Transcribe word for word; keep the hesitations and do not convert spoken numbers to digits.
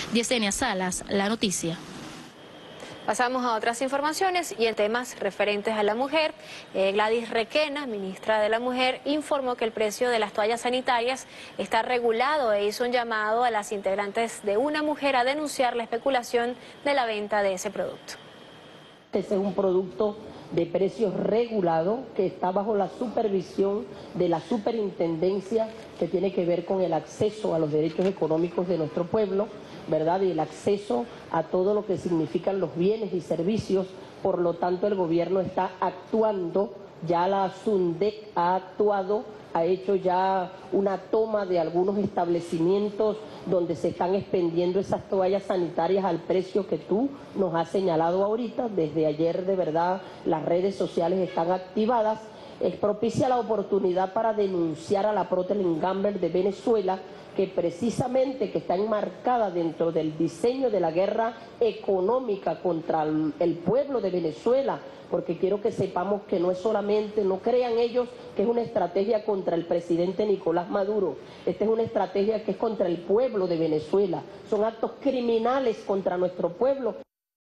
Yesenia Salas, La Noticia. Pasamos a otras informaciones y en temas referentes a la mujer. Eh, Gladys Requena, ministra de la Mujer, informó que el precio de las toallas sanitarias está regulado e hizo un llamado a las integrantes de Una Mujer a denunciar la especulación de la venta de ese producto. Este es un producto de precios regulado que está bajo la supervisión de la superintendencia que tiene que ver con el acceso a los derechos económicos de nuestro pueblo, ¿verdad? Y el acceso a todo lo que significan los bienes y servicios. Por lo tanto, el gobierno está actuando, ya la SUNDEC ha actuado, ha hecho ya una toma de algunos establecimientos donde se están expendiendo esas toallas sanitarias al precio que tú nos has señalado ahorita. Desde ayer, de verdad, las redes sociales están activadas. Es propicia la oportunidad para denunciar a la Procter and Gamble de Venezuela, que precisamente que está enmarcada dentro del diseño de la guerra económica contra el pueblo de Venezuela, porque quiero que sepamos que no es solamente, no crean ellos que es una estrategia contra el presidente Nicolás Maduro, esta es una estrategia que es contra el pueblo de Venezuela, son actos criminales contra nuestro pueblo.